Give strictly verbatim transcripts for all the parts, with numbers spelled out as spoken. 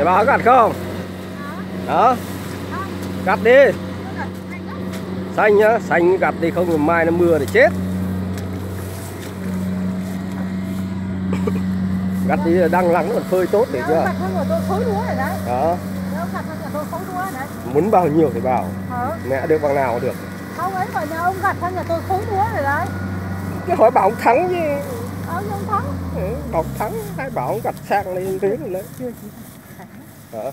Để bà gặt không? Đó. Gặt đi. Xanh nhá, xanh gặt đi không thì mai nó mưa để chết. Gặt đi đang nắng còn phơi tốt để chưa? Đó. Muốn bao nhiêu thì bảo. Mẹ được bằng nào được. Không ấy mà nhà ông gặt sang nhà tôi khối lúa rồi đấy. Cái hỏi bảo ông thắng chứ. Ờ nhưng ông thắng. Ừ, bảo thắng, hay bảo ông gặt sang lên thế rồi đấy. Chưa chứ. Hả?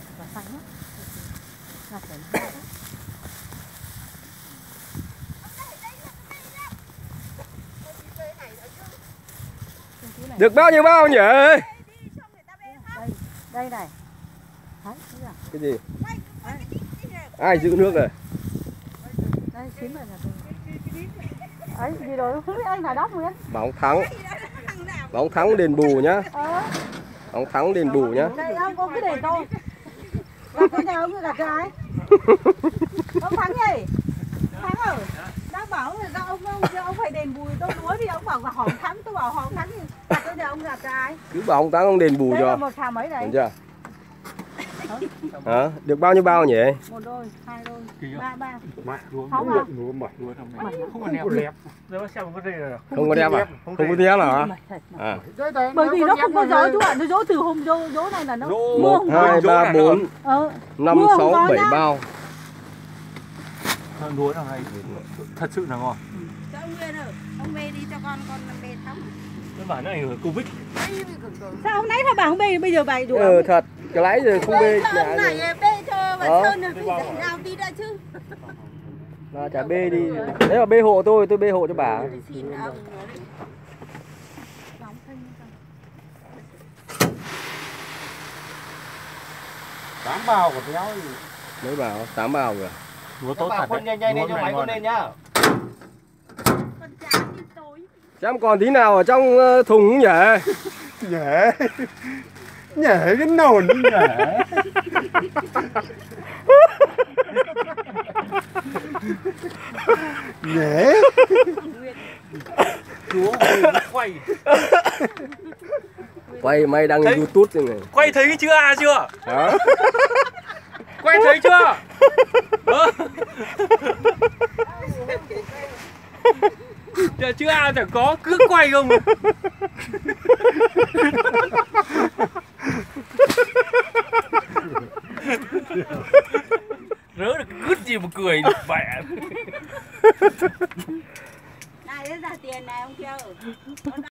Được bao nhiêu bao nhỉ? Đây, đây này. Đấy, cái gì? Ai giữ nước rồi? đây xíu rồi nhà tôi. Ấy gì rồi không biết anh nào đắp Nguyễn. Bảo ông thắng. Bảo ông thắng đền bù nhá. Ờ. Ông thắng đền bù nhá. Đây ông có cái để tôi. Gặt cái nhà ông gặt cho ai? Ông Thắng gì? Thắng ơi. Đang bảo là ông ông ông phải đền bù tôi lúa thì ông bảo là hỏi Thắng, tôi bảo hỏi Thắng thì gặt cái nhà ông gặt cho ai? Cứ bảo ông thắng ông đền bù đây cho. Là một xào mấy đấy. Được chưa? Hả? Được bao nhiêu bao nhỉ? Một đôi, hai đôi, ba ba. Mẹ lúa Không lúa à? lúa mật lúa trong này. Không có đẹp. Nếu xem có đây là Không có đeo à? Không có đeo nào hả? À. Bởi vì nó không có gió chú ạ, nó gió từ hôm gió, gió này là nó một, hai, ba, bốn, ờ. năm, sáu, bảy bao. Lúa nào này thật sự là ngon. Cho ông Nguyên ơi, ông về đi cho con con bê thắm. Nó bảo nó ảnh hưởng Covid. Sao hôm nãy thằng bảo không bê, bây giờ bày đùa. Ừ thật, cái lái rồi không bê. Bê cho này bê cho bà Sơn rồi phải dạy nào tí đã chứ. Là chả bê đi. Đấy là bê hộ tôi, tôi bê hộ cho bà. Xin ông Tám bao của téo gì? Mấy bao? Tám bao rồi. Lúa tốt thật đấy. Nhanh nhanh lên cho máy con lên nhá. con chán đi tối. Xem còn tí nào ở trong thùng nhỉ? Nhể. Nhể cái nồn đi nhể. Nhể. Chúa quay. Quay mày đăng Thấy... YouTube thế này. Quay thấy chưa à chưa? Hả? Quay thấy chưa? Chưa chưa à chẳng có cứ quay không. Rớ được cứt gì mà cười mẹ. Này ra tiền này ông kia.